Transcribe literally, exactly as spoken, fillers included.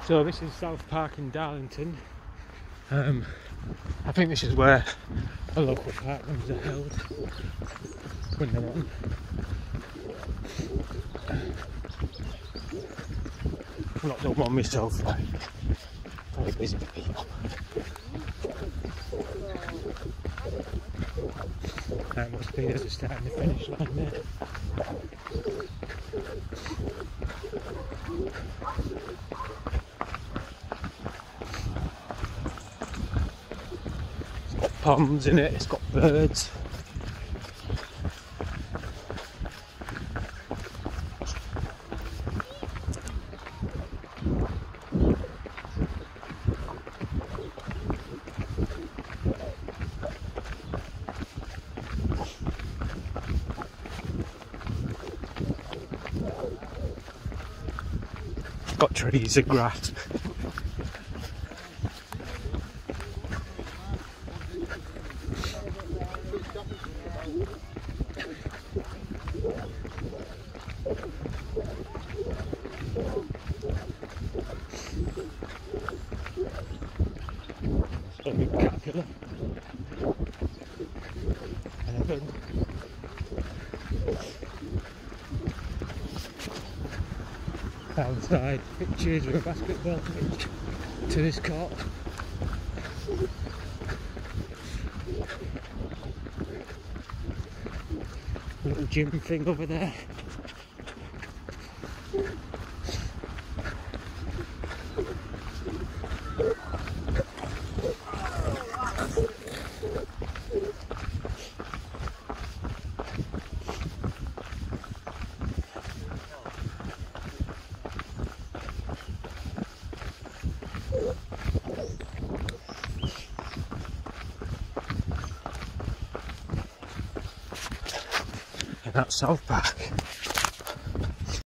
So this is South Park in Darlington. Um, I think this is where a local park runs are held when they're on. I've not done one myself, like, very busy people. That must be there's a start and the finish line there. It's got ponds in it, it's got birds. Got trees and grass. A big caterpillar. Elephant. Outside pictures of a basketball pitch to this court. Little gym thing over there. And that's South Park.